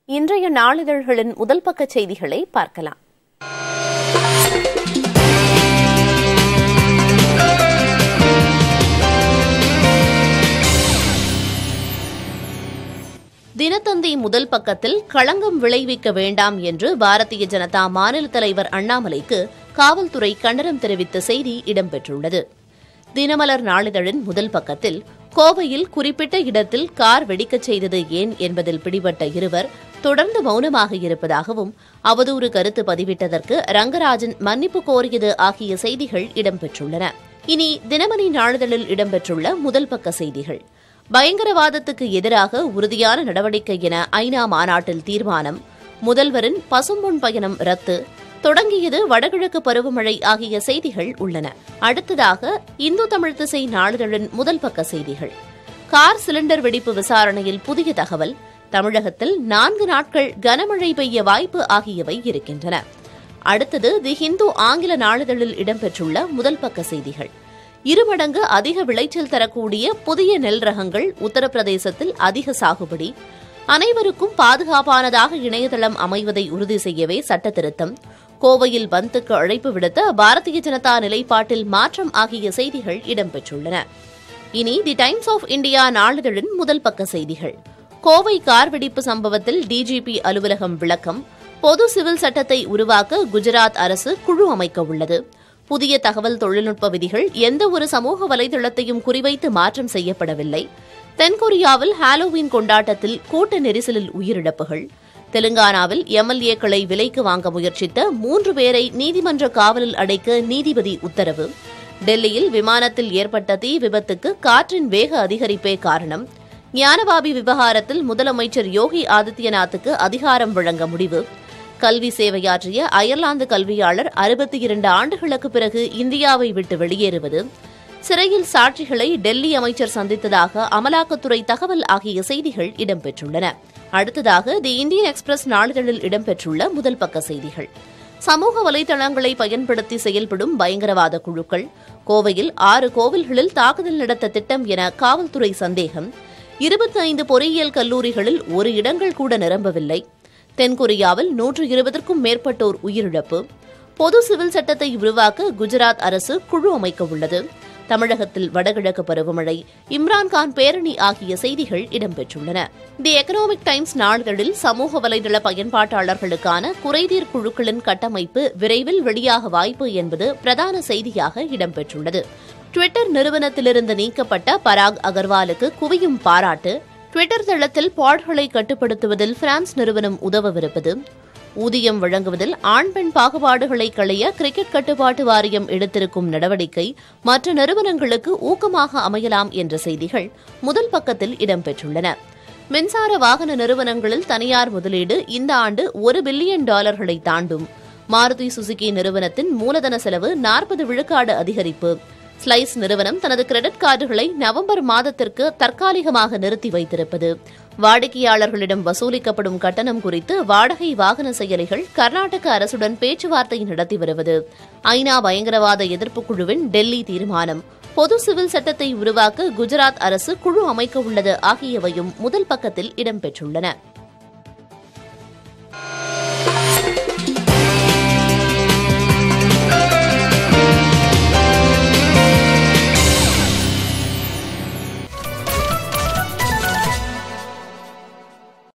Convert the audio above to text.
இன்றைய நாளிதழ்களின் முதல் பக்க செய்திகளை பார்க்கலாம். தினத்தந்தி முதல் பக்கத்தில் களங்கம் விளைவிக்க வேண்டாம் என்று பாரதிய ஜனதா மாநில தலைவர் அண்ணாமலைக்கு காவல்துறை கண்டனம் தெரிவித்த செய்தி இடம்பெற்றுள்ளது. தினமலர் நாளிதழின் முதல் பக்கத்தில் கோவையில் குறிப்பிட்ட இடத்தில் கார் வெடிக்கச் செய்தது ஏன் என்பதில் பிடிபட்ட இருவர் தொடர்ந்து மௌனமாக இருப்பதாகவும் அவதூறு கருத்து பதிவிட்டதற்கு ரங்கராஜன் மன்னிப்பு கோரியது ஆகிய செய்திகள் இடம்பெற்றுள்ளன. இனி தினமணி நாளிதழில் இடம்பெற்றுள்ள முதல் பக்க செய்திகள். பயங்கரவாதத்துக்கு எதிராக உறுதியான நடவடிக்கை என ஐநா மாநாட்டில் தீர்மானம், முதல்வரின் பசும்பொன் பயணம் ரத்து, தொடங்கியது வடகிழக்கு பருவமழை ஆகிய செய்திகள் உள்ளன. அடுத்ததாக இந்து தமிழ் திசை நாளிதழின் முதல் பக்க செய்திகள். கார் சிலிண்டர் வெடிப்பு விசாரணையில் புதிய தகவல், தமிழகத்தில் 4 நாட்கள் கனமழை பெய்ய வாய்ப்பு ஆகியவை இருக்கின்றன. அடுத்தது தி ஹிந்து ஆங்கில நாளிதழில் இடம்பெற்றுள்ள முதல் பக்க செய்திகள். 2 மடங்கு அதிக விளைச்சல் தரக்கூடிய புதிய நெல் ரகங்கள் உத்தரப்பிரதேசத்தில் அதிக சாகுபடி, அனைவருக்கும் பாதுகாப்பானதாக இணையதளம் அமைவதை உறுதி செய்யவே சட்ட திருத்தம், கோவையில் பந்துக்கு அழைப்பு விடுத்த பாரதிய ஜனதா நிலைப்பாட்டில் மாற்றம் ஆகிய செய்திகள் இடம்பெற்றுள்ளன. இனி தி டைம்ஸ் ஆஃப் இந்தியா நாளிதழின் முதல் பக்க செய்திகள். கோவை கார் வெடிப்பு சம்பவத்தில் டிஜிபி அலுவலகம் விளக்கம், பொது சிவில் சட்டத்தை உருவாக்க குஜராத் அரசு குழு அமைக்க உள்ளது, புதிய தகவல் தொழில்நுட்ப விதிகள் எந்தவொரு சமூக வலைதளத்தையும் குறிவைத்து மாற்றம் செய்யப்படவில்லை, தென்கொரியாவில் ஹாலோவீன் கொண்டாட்டத்தில் கூட்ட நெரிசலில் உயிரிழப்புகள், தெலுங்கானாவில் எம்எல்ஏக்களை விலைக்கு வாங்க முயற்சித்த 3 பேரை நீதிமன்ற காவலில் அடைக்க நீதிபதி உத்தரவு, டெல்லியில் விமானத்தில் ஏற்பட்ட தீ விபத்துக்கு காற்றின் வேக அதிகரிப்பே காரணம், ஞானவாபி விவகாரத்தில் முதலமைச்சர் யோகி ஆதித்யநாத்துக்கு அதிகாரம் வழங்க முடிவு, கல்வி சேவையாற்றிய அயர்லாந்து கல்வியாளர் 62 ஆண்டுகளுக்கு பிறகு இந்தியாவை விட்டு வெளியேறுவது, சிறையில் சாட்சிகளை டெல்லி அமைச்சர் சந்தித்ததாக அமலாக்கத்துறை தகவல் ஆகிய செய்திகள் இடம்பெற்றுள்ளன. அடுத்ததாக தி இந்தியன் எக்ஸ்பிரஸ் நாளிதழில் இடம்பெற்றுள்ள முதல் பக்க செய்திகள். சமூக வலைதளங்களை பயன்படுத்தி செயல்படும் பயங்கரவாத குழுக்கள், கோவையில் 6 கோவில்களில் தாக்குதல் நடத்த திட்டம் என காவல்துறை சந்தேகம், 25 பொறியியல் கல்லூரிகளில் 1 இடங்கள் கூட நிரம்பவில்லை, தென்கொரியாவில் 120க்கும் மேற்பட்டோர் உயிரிழப்பு, பொது சிவில் சட்டத்தை உருவாக்க குஜராத் அரசு குழு அமைக்க உள்ளது, தமிழகத்தில் வடகிழக்கு பருவமழை, இம்ரான்கான் பேரணி ஆகிய செய்திகள் இடம்பெற்றுள்ளன. தி எக்கனாமிக் டைம்ஸ் நாளிதழில் சமூக வலைதள பயன்பாட்டாளர்களுக்கான குறைதீர் குழுக்களின் கட்டமைப்பு விரைவில் வெளியாக வாய்ப்பு என்பது பிரதான செய்தியாக இடம்பெற்றுள்ளது. ட்விட்டர் நிறுவனத்திலிருந்து நீக்கப்பட்ட பராக் அகர்வாலுக்கு குவியும் பாராட்டு, ட்விட்டர் தளத்தில் பாட்களை கட்டுப்படுத்துவதில் பிரான்ஸ் நிறுவனம் உதவவிருப்பது, ஊதியம் வழங்குவதில் ஆண் பெண் பாகுபாடுகளை களைய கிரிக்கெட் கட்டுப்பாட்டு வாரியம் எடுத்திருக்கும் நடவடிக்கை மற்ற நிறுவனங்களுக்கு ஊக்கமாக அமையலாம் என்ற செய்திகள் முதல் பக்கத்தில் இடம்பெற்றுள்ளன. மின்சார வாகன நிறுவனங்களில் தனியார் முதலீடு இந்த ஆண்டு $1 பில்லியன் தாண்டும், மாருதி சுசுகி நிறுவனத்தின் மூலதன செலவு 40 விழுக்காடு அதிகரிப்பு, ஸ்லைஸ் நிறுவனம் தனது கிரெடிட் கார்டுகளை நவம்பர் மாதத்திற்கு தற்காலிகமாக நிறுத்தி வைத்திருப்பது, வாடிக்கையாளர்களிடம் வசூலிக்கப்படும் கட்டணம் குறித்து வாடகை வாகன செயலிகள் கர்நாடக அரசுடன் பேச்சுவார்த்தை நடத்தி வருவது, ஐநா பயங்கரவாத எதிர்ப்பு குழுவின் டெல்லி தீர்மானம், பொது சிவில் சட்டத்தை உருவாக்க குஜராத் அரசு குழு அமைக்க உள்ளது ஆகியவையும் முதல் பக்கத்தில் இடம்பெற்றுள்ளன.